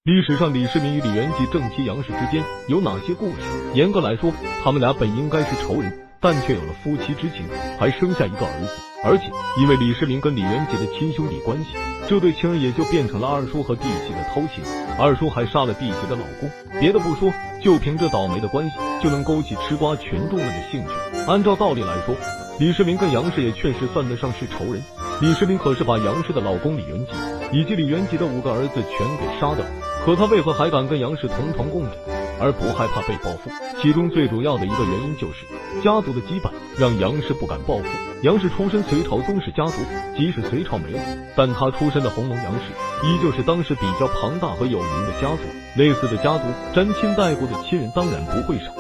历史上李世民与李元吉正妻杨氏之间有哪些故事？严格来说，他们俩本应该是仇人，但却有了夫妻之情，还生下一个儿子。而且因为李世民跟李元吉的亲兄弟关系，这对情人也就变成了二叔和弟媳的偷情。二叔还杀了弟媳的老公。别的不说，就凭这倒霉的关系，就能勾起吃瓜群众们的兴趣。按照道理来说，李世民跟杨氏也确实算得上是仇人。李世民可是把杨氏的老公李元吉以及李元吉的5个儿子全给杀掉，可他为何还敢跟杨氏同床共枕，而不害怕被报复？其中最主要的一个原因就是家族的羁绊，让杨氏不敢报复。杨氏出身隋朝宗室家族，即使隋朝没了，但他出身的弘农杨氏依旧是当时比较庞大和有名的家族。类似的家族沾亲带故的亲人当然不会少。